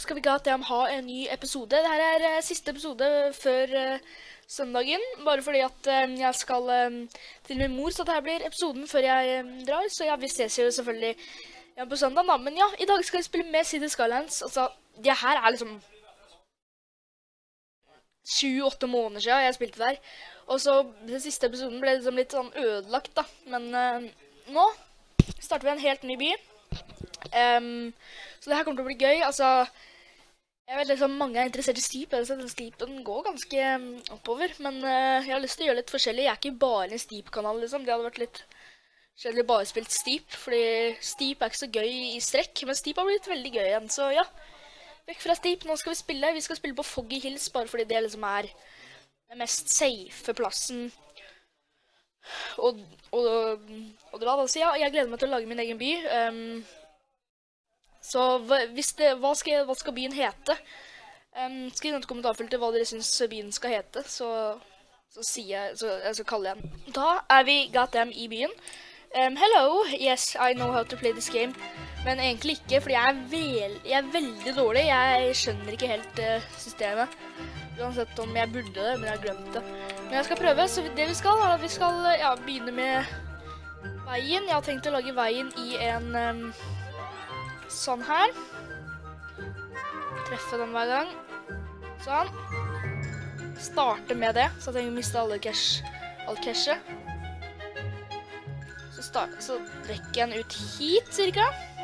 skal vi ha en ny episode. Dette er siste episode før søndagen, bare fordi at jeg skal til min mor, så dette blir episoden før jeg drar. Så ja, vi ses jo selvfølgelig på søndag da. Men ja, i dag skal vi spille med Cities Skylines. Altså, det her er liksom 7-8 måneder siden jeg spilte der. Og så den siste episoden ble liksom litt sånn ødelagt da. Men nå starter vi en helt ny by. Så det her kommer til å bli gøy. Altså, jeg vet liksom mange er interessert i Steep. Den Steepen går ganske oppover. Men jeg har lyst til å gjøre litt forskjellig. Jeg er ikke bare en Steep-kanal liksom. Det hadde vært litt kjedelig bare spilt Steep. Fordi Steep er ikke så gøy i strekk. Men Steep har blitt veldig gøy igjen. Så ja, vekk fra Steep. Nå skal vi spille. Vi skal spille på Foggy Hills. Bare fordi det liksom er den mest safe plassen å dra da. Så ja, jeg gleder meg til å lage min egen by. Så hva skal byen hete? Skriv i kommentarfeltet hva dere synes byen skal hete, så kaller jeg den. Da er vi goddamn i byen. Hello, yes, I know how to play this game. Men egentlig ikke, fordi jeg er veldig dårlig. Jeg skjønner ikke helt systemet. Uansett om jeg burde det, men jeg har glemt det. Men jeg skal prøve, så det vi skal er at vi skal begynne med veien. Jeg har tenkt å lage veien i en sånn her. Treffe den hver gang. Sånn. Starte med det, så jeg trenger å miste all cashet. Så trekker jeg den ut hit, cirka.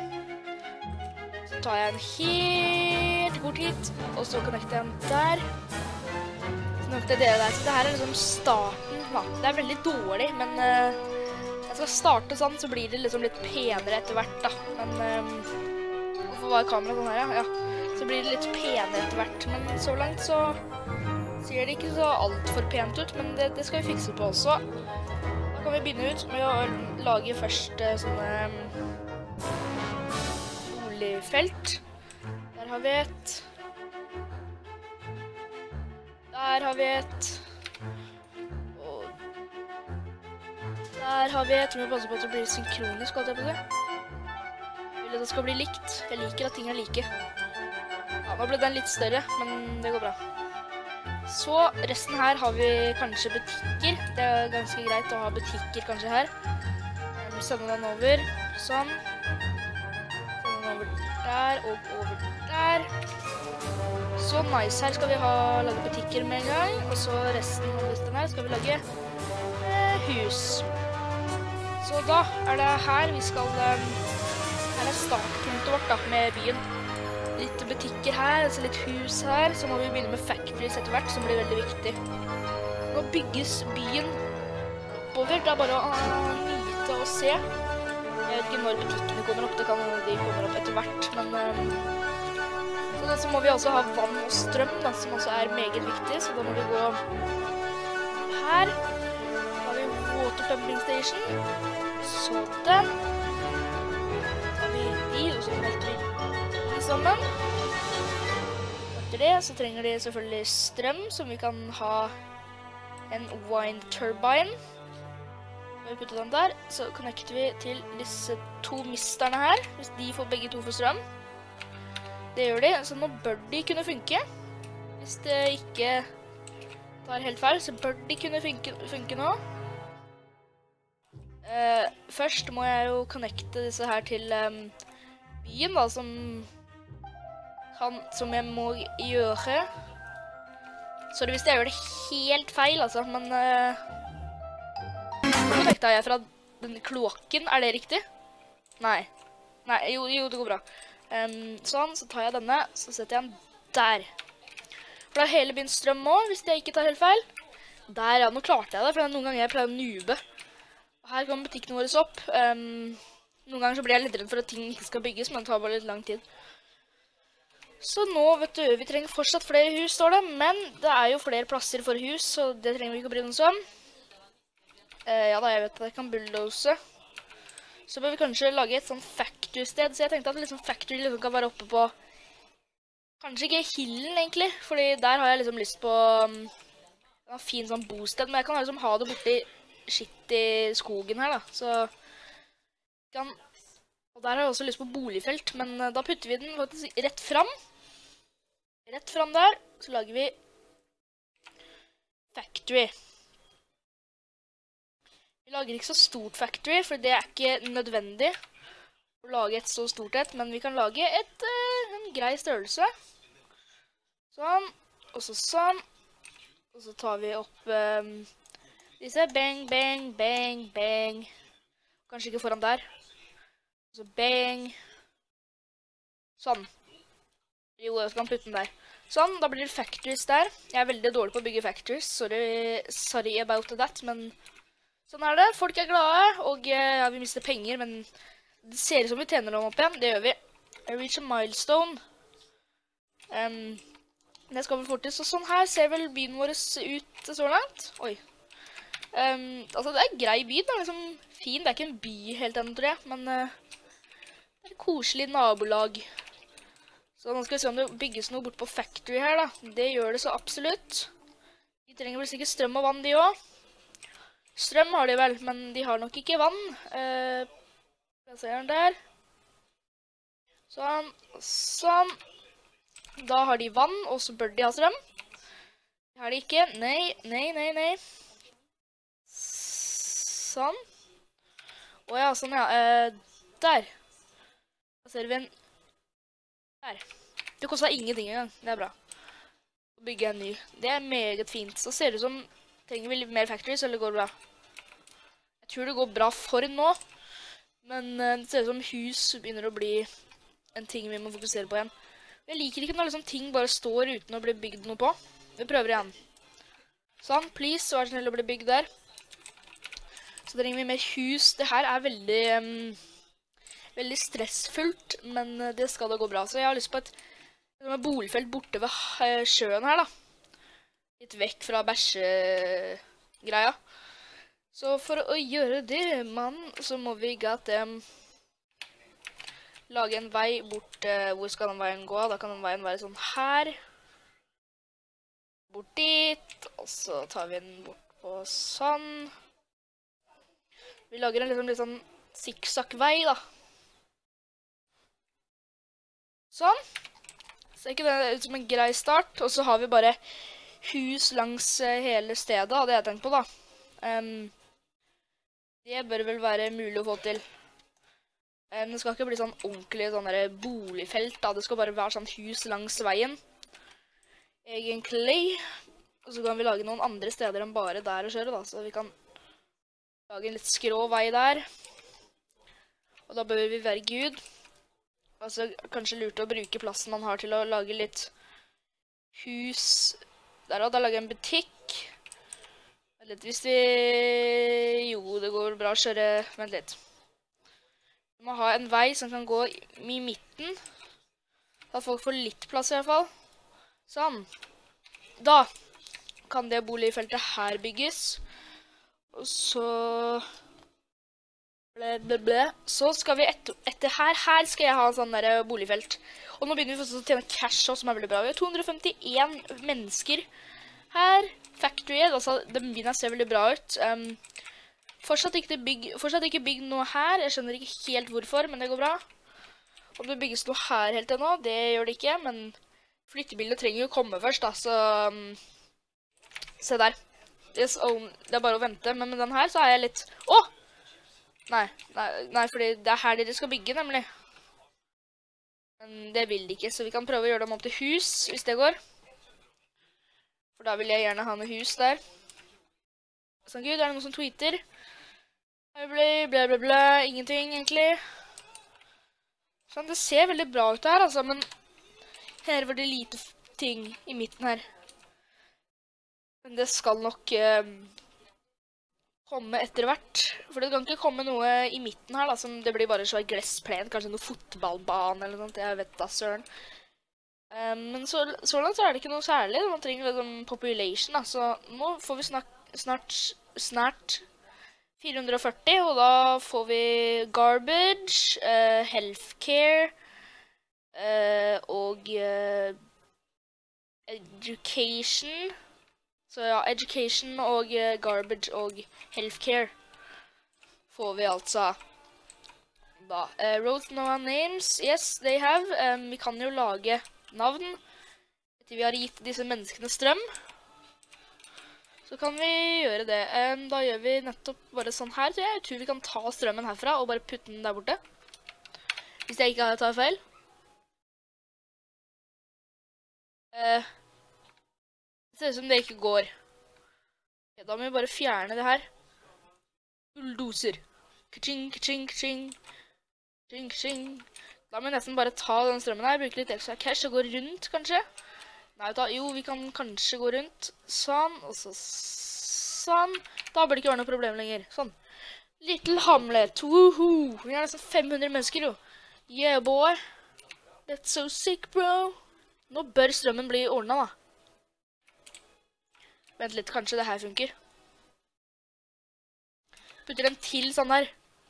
Så tar jeg den helt bort hit, og så connecter jeg den der. Så connecter jeg det der. Så det her er liksom starten. Ja, det er veldig dårlig, men jeg skal starte sånn, så blir det liksom litt penere etter hvert da. Men hvorfor var kameraet sånn her, ja? Så blir det litt penere etter hvert. Men så langt så ser det ikke så alt for pent ut, men det skal vi fikse på også. Da kan vi begynne ut med å lage først sånne boligfelt. Der har vi et. Der har vi et. Og der har vi et. Vi må passe på at det blir synkronisk, holdt jeg på det. Jeg vil at det skal bli likt. Jeg liker at ting er like. Ja, nå ble den litt større, men det går bra. Så resten her har vi kanskje butikker. Det er ganske greit å ha butikker kanskje her. Jeg vil sende den over, sånn. Sende den over der og over der. Så nice, her skal vi lage butikker med en gang. Og så resten av listen her skal vi lage hus. Så da er det her vi skal, her er startpunktet vårt da, med byen. Litt butikker her, altså litt hus her, så må vi begynne med factories etter hvert, som blir veldig viktig. Nå bygges byen oppover, det er bare å nyte og se. Jeg vet ikke når butikkene kommer opp, det kan de kommer opp etter hvert, men så må vi også ha vann og strøm, da, som også er meget viktig, så da må vi gå her. Da har vi water pumping station, så den. Da har vi de, og så melter vi sammen. Etter det så trenger de selvfølgelig strøm, som vi kan ha en wind turbine. Når vi putter den der, så connecter vi til disse to misterne her, hvis de får begge to for strøm. Det gjør de, så nå bør de kunne funke. Hvis det ikke tar helt feil, så bør de kunne funke nå. Først må jeg jo connecte disse her til byen da, som jeg må gjøre. Sorry hvis jeg gjør det helt feil, altså, men nå connectet jeg fra den kloakken, er det riktig? Nei, jo, det går bra. Sånn, så tar jeg denne, så setter jeg den der. For da er hele byen strøm nå, hvis jeg ikke tar helt feil. Der, ja, nå klarte jeg det, for noen ganger jeg pleier å nube. Og her kommer butikkene våre opp. Noen ganger så blir jeg litt redd for at ting ikke skal bygges, men det tar bare litt lang tid. Så nå, vet du, vi trenger fortsatt flere hus, står det, men det er jo flere plasser for hus, så det trenger vi ikke å bry oss om. Ja da, jeg vet at jeg kan bulldose. Så bør vi kanskje lage et sånn factory-sted, så jeg tenkte at liksom factory liksom kan være oppe på, kanskje ikke hillen egentlig, fordi der har jeg liksom lyst på en fin sånn bosted, men jeg kan liksom ha det borti skitt i skogen her da, så og der har jeg også lyst på boligfelt, men da putter vi den faktisk rett fram. Rett fram der, så lager vi factory. Vi lager ikke så stort factory, for det er ikke nødvendig å lage et så stort et, men vi kan lage en grei størrelse. Sånn, og så sånn. Og så tar vi opp disse. Bang, bang, bang, bang. Kanskje ikke foran der. Og så bang. Sånn. Jo, jeg skal putte den der. Sånn, da blir det factories der. Jeg er veldig dårlig på å bygge factories. Sorry about that, men sånn er det. Folk er glade, og ja, vi mister penger, men det ser ut som vi tjener dem opp igjen. Det gjør vi. I reach a milestone. Det skal vi fortest. Og sånn her ser vel byen vår ut så langt. Oi. Altså, det er grei by. Det er liksom fin. Det er ikke en by helt ennå, tror jeg, men det er et koselig nabolag. Så nå skal vi se om det bygges noe bort på factory her, da. Det gjør det så absolutt. De trenger vel sikkert strøm og vann, de også. Strøm har de vel, men de har nok ikke vann. Plasserer den der. Sånn, sånn. Da har de vann, og så bør de ha strøm. Det har de ikke. Nei, nei, nei, nei. Sånn. Åja, sånn, ja. Der. Da ser vi en... Der. Det kostet ingenting engang. Det er bra. Å bygge en ny. Det er meget fint. Så ser det ut som... Trenger vi litt mer factories, eller går det bra? Jeg tror det går bra for nå. Men det ser ut som hus begynner å bli en ting vi må fokusere på igjen. Jeg liker ikke når liksom ting bare står uten å bli bygd noe på. Vi prøver igjen. Sånn, please, så er det snill å bli bygd der. Så trenger vi mer hus. Det her er veldig stressfullt, men det skal da gå bra. Så jeg har lyst på et boligfelt borte ved sjøen her, da. Litt vekk fra bæsjegreia. Så for å gjøre det, så må vi lage en vei bort. Hvor skal den veien gå? Da kan den veien være sånn her. Bort dit. Og så tar vi den bort på sånn. Vi lager en litt sånn sikksakk-vei, da. Sånn. Ser ikke det ut som en grei start? Og så har vi bare hus langs hele stedet, hadde jeg tenkt på, da. Det bør vel være mulig å få til. Det skal ikke bli sånn ordentlig boligfelt, da. Det skal bare være sånn hus langs veien. Egentlig. Og så kan vi lage noen andre steder enn bare der å kjøre, da. Så vi kan lage en litt skrå vei der. Og da bør vi være Gud. Altså, kanskje lurt å bruke plassen man har til å lage litt hus. Der da lager jeg en butikk. Litt hvis vi... Jo, det går bra å kjøre... Vent litt. Vi må ha en vei som kan gå i midten. Så at folk får litt plass i hvert fall. Sånn. Da kan det boligfeltet her bygges. Og så... Så skal vi etter her skal jeg ha en sånn der boligfelt. Og nå begynner vi faktisk å tjene cash også, som er veldig bra. Vi har 251 mennesker her. Factory, altså den byen her ser veldig bra ut. Fortsatt ikke bygg noe her. Jeg skjønner ikke helt hvorfor, men det går bra. Om det bygges noe her helt ennå, det gjør det ikke, men flyttebilene trenger jo komme først, da, så... Se der. Det er bare å vente, men med den her så er jeg litt... Åh! Nei, fordi det er her dere skal bygge, nemlig. Men det vil de ikke, så vi kan prøve å gjøre dem opp til hus, hvis det går. For da vil jeg gjerne ha noe hus der. Sånn, gud, er det noen som tweeter? Bla, ingenting, egentlig. Sånn, det ser veldig bra ut her, altså, men her var det lite ting i midten her. Men det skal nok... komme etter hvert. For det kan ikke komme noe i midten her, da, som det blir bare så gressplen, kanskje noe fotballbane eller noe sånt, jeg vet da, søren. Men så langt så er det ikke noe særlig, man trenger litt sånn population, da, så nå får vi snart 440, og da får vi garbage, healthcare, og education. Så ja, education og garbage og healthcare får vi altså da. Wrote no names, yes, they have. Vi kan jo lage navn. Etter vi har gitt disse menneskene strøm, så kan vi gjøre det. Da gjør vi nettopp bare sånn her, så jeg tror vi kan ta strømmen herfra og bare putte den der borte. Hvis jeg ikke tar feil. Det ser ut som det ikke går. Okay, da må vi bare fjerne det her. Bulldozer. Ka-ching, ka-ching, ka-ching. Ka-ching, ka-ching. Da må vi nesten bare ta den strømmen her, bruke litt ekstra cash og gå rundt, kanskje. Nei, da, jo, vi kan kanskje gå rundt. Sånn, og så sånn. Da bør det ikke være noe problem lenger. Sånn. Little Hamlet, woohoo! Vi har nesten 500 mennesker, jo. Yeah, boy. That's so sick, bro. Nå bør strømmen bli ordnet, da. Vent litt, kanskje det her funker. Putter en til sånn her.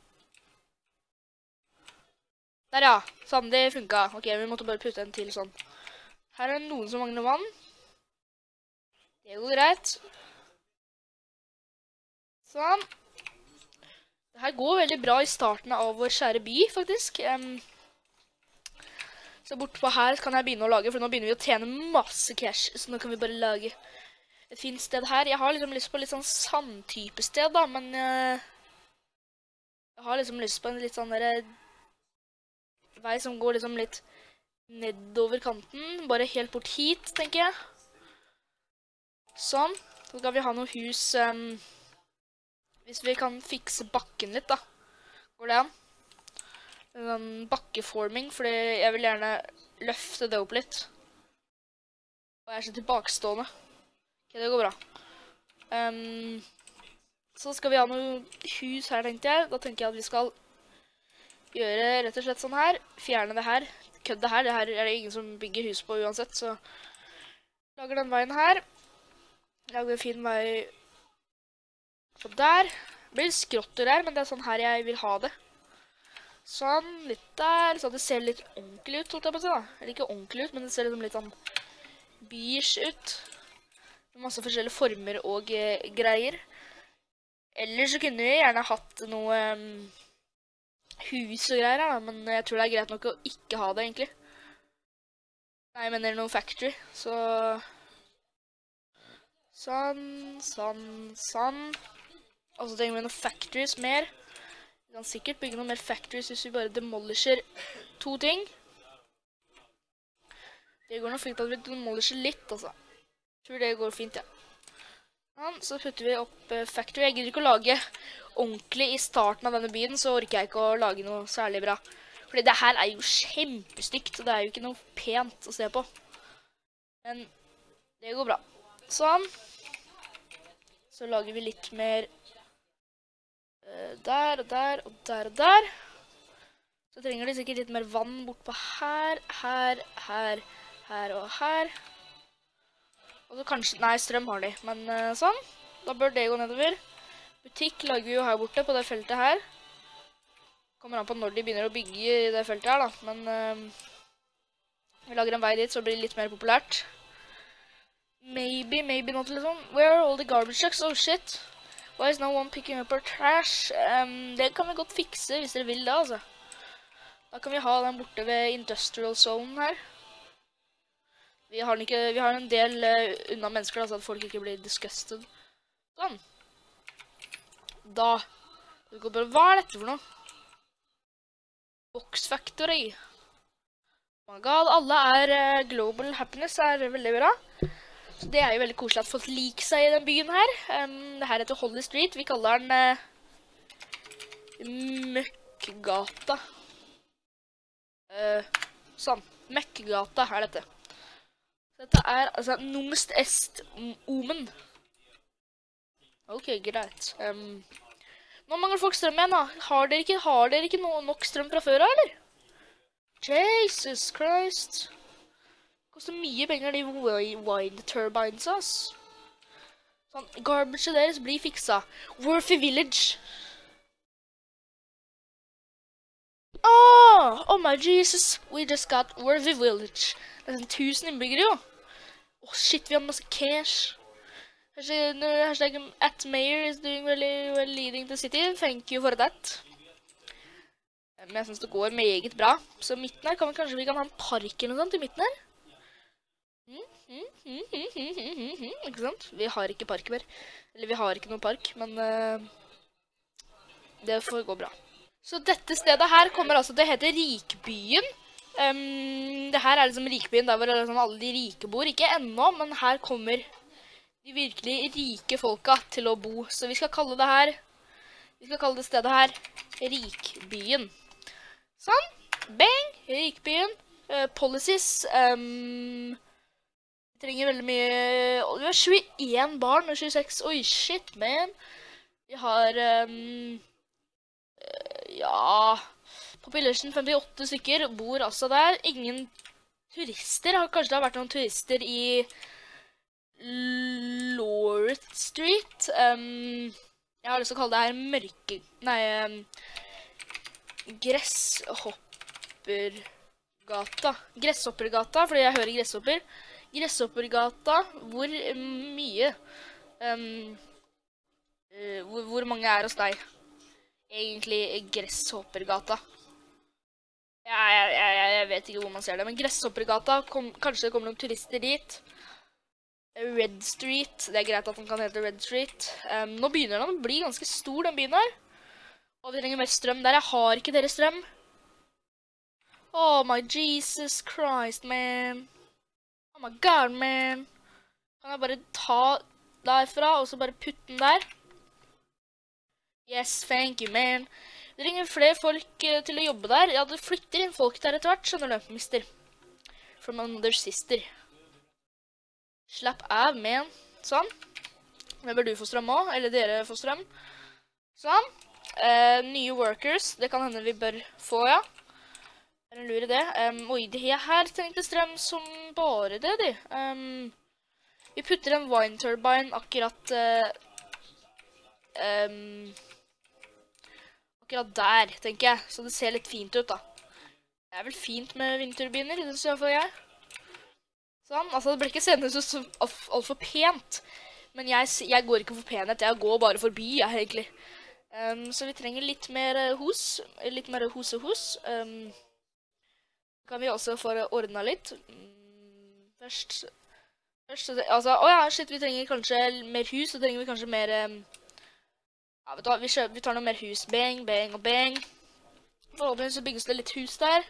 Der, ja. Sånn, det funket. Ok, vi måtte bare putte en til sånn. Her er det noen som mangler vann. Det går greit. Sånn. Dette går veldig bra i starten av vår kjære by, faktisk. Så bortpå her kan jeg begynne å lage, for nå begynner vi å tjene masse cash. Så nå kan vi bare lage et fint sted her. Jeg har liksom lyst på litt sånn sandtype sted, da, men jeg har liksom lyst på en litt sånn der vei som går liksom litt nedover kanten, bare helt bort hit, tenker jeg. Sånn. Så skal vi ha noen hus, hvis vi kan fikse bakken litt, da. Går det an? En bakkeforming, fordi jeg vil gjerne løfte det opp litt. Og jeg er så tilbakestående. Ok, det går bra. Så skal vi ha noen hus her, tenkte jeg. Da tenker jeg at vi skal gjøre rett og slett sånn her. Fjerne det her. Kødde her. Det her er det ingen som bygger hus på uansett, så lager den veien her. Lager en fin vei på der. Det blir skrotter her, men det er sånn her jeg vil ha det. Sånn, litt der, så det ser litt ordentlig ut, holdt jeg på å si da. Eller ikke ordentlig ut, men det ser liksom litt sånn beige ut. Med masse forskjellige former og greier. Ellers så kunne vi gjerne hatt noe hus og greier her da, men jeg tror det er greit nok å ikke ha det egentlig. Nei, jeg mener noe factory, så sånn, sånn, sånn. Og så trenger vi noen factories mer. Vi kan sikkert bygge noen mer factories hvis vi bare demolisher 2 ting. Det går nok fint at vi demolisher litt, altså. Jeg tror det går fint, ja. Sånn, så putter vi opp factory. Jeg gidder ikke å lage ordentlig i starten av denne byen, så orker jeg ikke å lage noe særlig bra. Fordi det her er jo kjempestygt, så det er jo ikke noe pent å se på. Men det går bra. Sånn. Så lager vi litt mer der og der og der og der. Så trenger de sikkert litt mer vann bort på her, her, her, her og her. Og så kanskje, nei, strøm har de, men sånn. Da bør det gå nedover. Butikk lager vi jo her borte på det feltet her. Kommer an på når de begynner å bygge i det feltet her da, men vi lager en vei dit så blir det litt mer populært. Maybe, maybe not liksom. Where are all the garbage trucks? Oh shit. Why is no one picking up our trash? Det kan vi godt fikse hvis dere vil det, altså. Da kan vi ha den borte ved industrial zone her. Vi har en del unna mennesker da, så at folk ikke blir disgusted. Sånn. Da. Hva er dette for noe? Box Factory. Oh my god, alle er global happiness, er veldig bra. Så det er jo veldig koselig at folk liker seg i den byen her. Det her heter Holly Street. Vi kaller den Møkkgata. Sånn. Møkkgata er dette. Dette er altså Numest Est Omen. Ok, greit. Nå mangler folk strøm igjen da. Har dere ikke nok strøm fra før, eller? Jesus Christ. Det koster mye penger de wind turbines, ass. Sånn, garbage deres blir fiksa. Worthy Village. Oh my Jesus. We just got Worthy Village. Det er 1000 innbyggere, jo. Åh, shit, vi har masse cash. Hashtag @mayor is doing really well leading the city. Thank you for that. Men jeg synes det går meget bra. Så midten her, kanskje vi kan ha en park eller noe sånt i midten her? Ikke sant? Vi har ikke park mer. Eller vi har ikke noen park, men det får gå bra. Så dette stedet her kommer altså, det heter Rikbyen. Det her er liksom Rikbyen, der hvor liksom alle de rike bor. Ikke ennå, men her kommer de virkelig rike folka til å bo. Så vi skal kalle det her, vi skal kalle det stedet her Rikbyen. Sånn, bang, Rikbyen. Policies, vi trenger veldig mye, vi har 21 barn og 26, oi shit man. Vi har, ja, population 58 stykker bor altså der. Ingen turister, kanskje det har vært noen turister i Loreth Street. Jeg har lyst til å kalle det her mørke, Gresshoppergata, fordi jeg hører gresshopper. Gresshoppergata, hvor mye, hvor mange er hos deg? Egentlig Gresshoppergata. Jeg vet ikke hvor man ser det, men Gresshoppergata, kanskje det kommer noen turister dit. Red Street, det er greit at den kan hete Red Street. Nå begynner den å bli ganske stor, den byen her. Og vi trenger mer strøm der. Jeg har ikke dere strøm. Oh my Jesus Christ, man. Oh my God, man. Kan jeg bare ta derfra, og så bare putte den der? Yes, thank you, man. Det ringer flere folk til å jobbe der. Ja, det flytter inn folk der etter hvert, skjønner du, mister. From another sister. Slapp av, man. Sånn. Det bør du få strøm også, eller dere få strøm. Sånn. Nye workers, det kan hende vi bør få, ja. Det er en lur idé. Oi, det her trengte strøm som bare det, de. Vi putter en wind turbine akkurat der, tenker jeg. Så det ser litt fint ut, da. Det er vel fint med vindturbiner, det synes i hvert fall jeg. Sånn, altså det blir ikke seende ut så alt for pent. Men jeg går ikke for penhet, jeg går bare forbi, egentlig. Så vi trenger litt mer hus. Litt mer hus og hus. Kan vi også få ordnet litt. Først altså, åja, shit, vi trenger kanskje mer hus, så trenger vi kanskje mer, ja, vet du hva, vi tar noe mer hus, bang, bang og bang. Forhåpentligvis så bygges det litt hus der.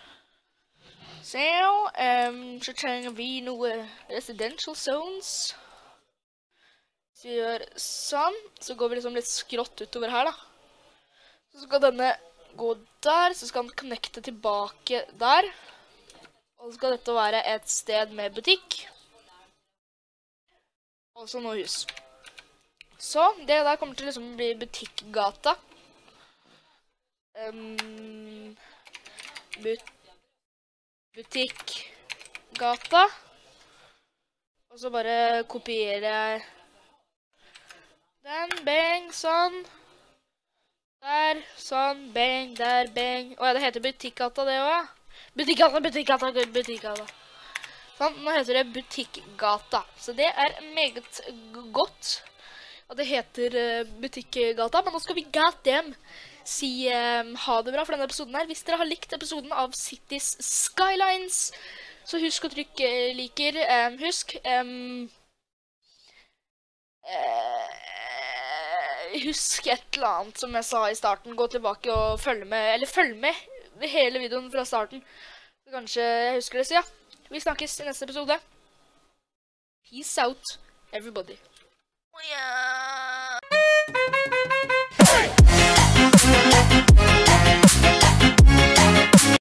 Så trenger vi noe residential zones. Hvis vi gjør sånn, så går vi liksom litt skrått utover her da. Så skal denne gå der, så skal den connecte tilbake der. Og så skal dette være et sted med butikk. Og så noe hus. Så det der kommer til liksom å bli butikkgata. Butikkgata. Og så bare kopierer jeg den, bang, sånn. Der, sånn, bang, der, bang. Åja, det heter butikkgata det også, ja. Butikkgata. Sånn, nå heter det butikkgata. Så det er meget godt. Og det heter butikkgata, men nå skal vi goddamn si ha det bra for denne episoden her. Hvis dere har likt episoden av Cities Skylines, så husk å trykke liker. Husk et eller annet som jeg sa i starten. Gå tilbake og følg med hele videoen fra starten. Så kanskje jeg husker det, så ja. Vi snakkes i neste episode. Peace out, everybody. Oh, yeah.